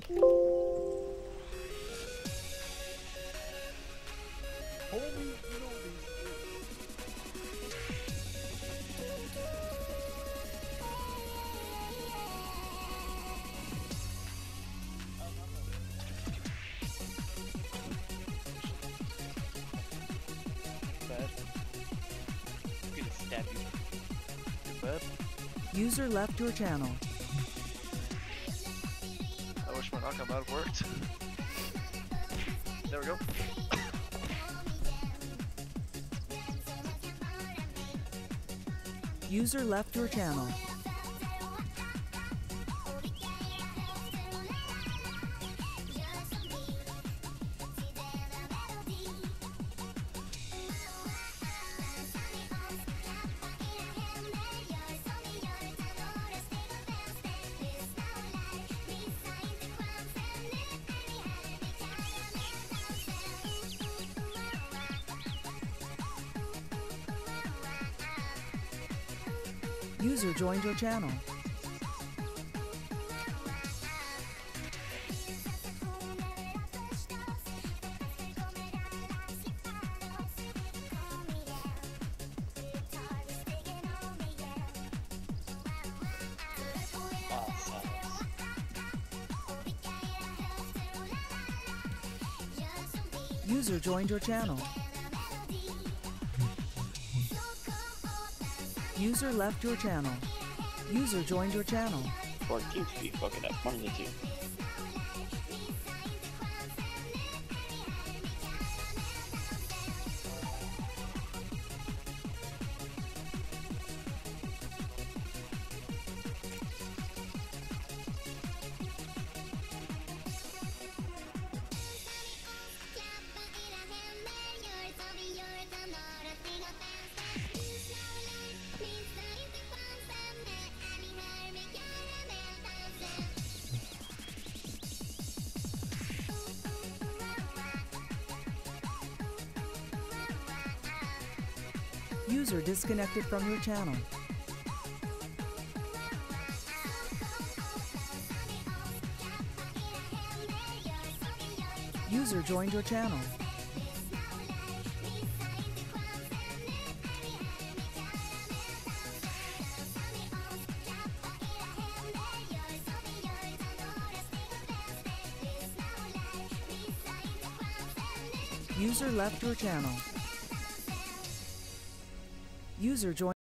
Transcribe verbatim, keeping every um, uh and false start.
Homie, you know these. Bad. I'm gonna stab you. You bad? User left your channel. I wish my knock-on might have worked. There we go. User left your channel. User joined your channel. User joined your channel. User left your channel. User joined your channel. Or two to be fucking up. One of the two. User disconnected from your channel. User joined your channel. User left your channel. User joined